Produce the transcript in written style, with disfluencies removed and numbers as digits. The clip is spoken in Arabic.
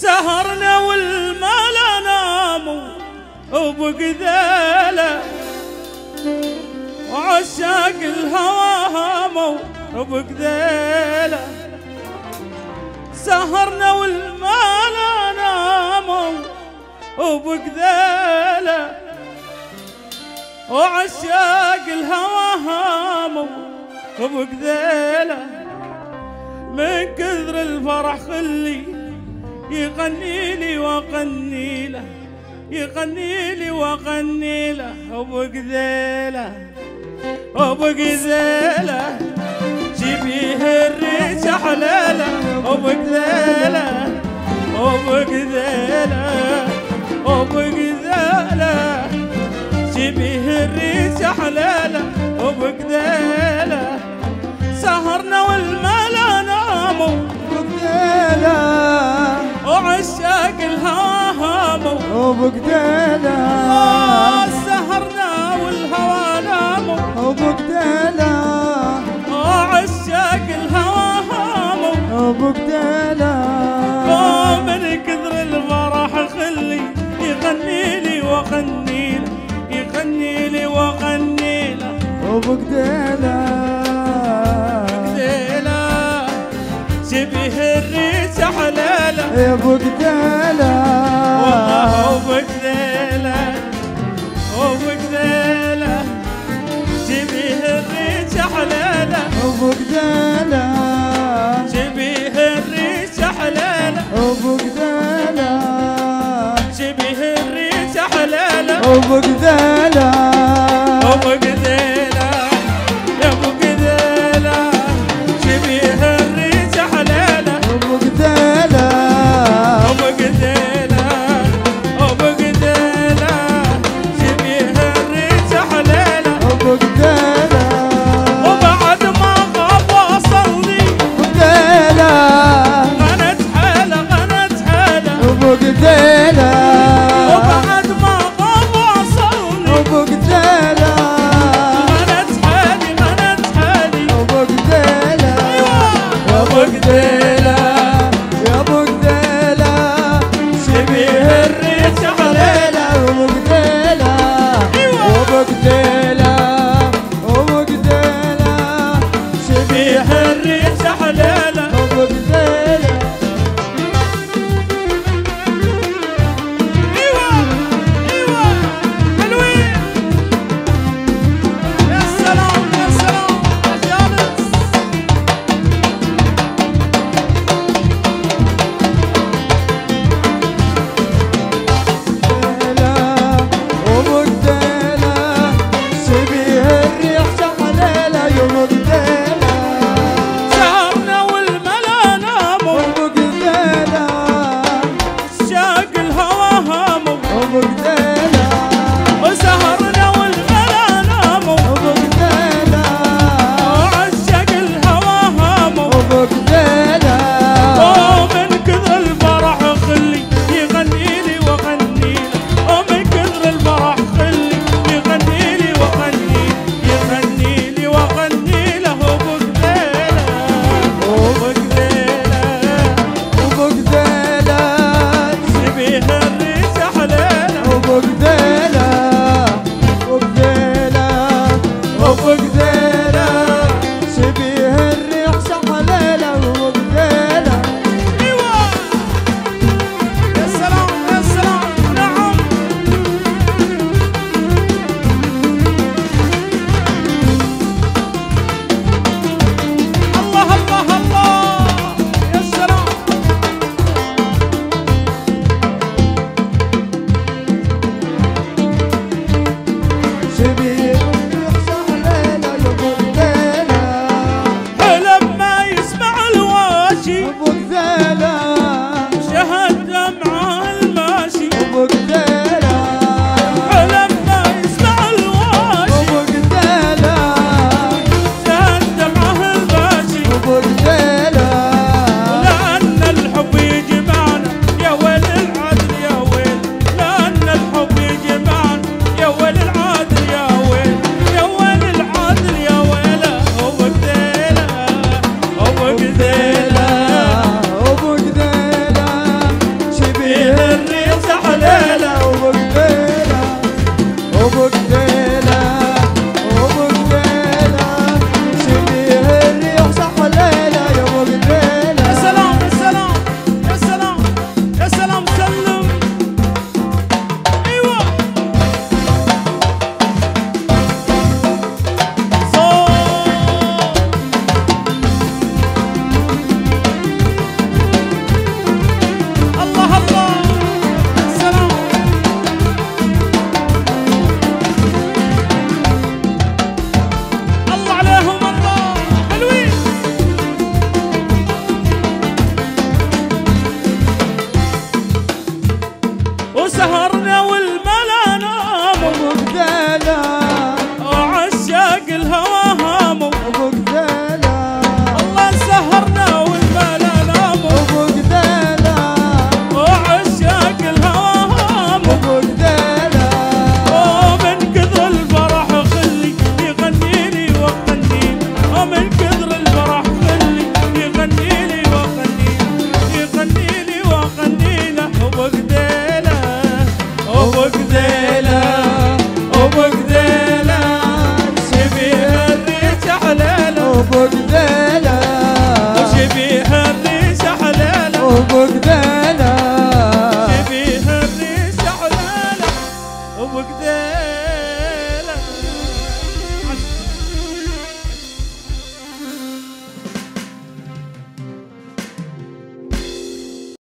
سهرنا والملا ناموا وبقذيله وعشاق الهوى هاموا وبقذيله سهرنا والملا ناموا وبقذيله وعشاق الهوى هاموا وبقذيله من كثر الفرح خلي يغني لي واغني له يغني لي واغني له وبقذيله وبقذيله جيبيه الريش حلاله وبقذيله وبقذيله وبقذيله جيبيه الريش حلاله وبقذيله سهرنا والملا ناموا وبقذيله وعشاق الهوى هاموا وبقذيله سهرنا والهوى ناموا وبقذيله وعشاق الهوى هاموا وبقذيله ومن كثر الفرح خلي يغني لي واغني له يغني لي واغني له وبقذيله شبيه الريش حلاله يا بقذيله والله وبقذيله وبقذيله شبيه الريش حلاله وبقذيله شبيه الريش حلاله وبقذيله شبيه الريش حلاله وبقذيله وبقذيله يا بقذيله شبيه الريش حلاله وبقذيله وبقذيله وبقذيله شبيه الريش حلاله وبقذيله وبعد ما غاب وصلني وبقذيله غنت حاله غنت حاله وبقذيله وبعد ما غاب وصلني وبقذيله شبيه الريح حليله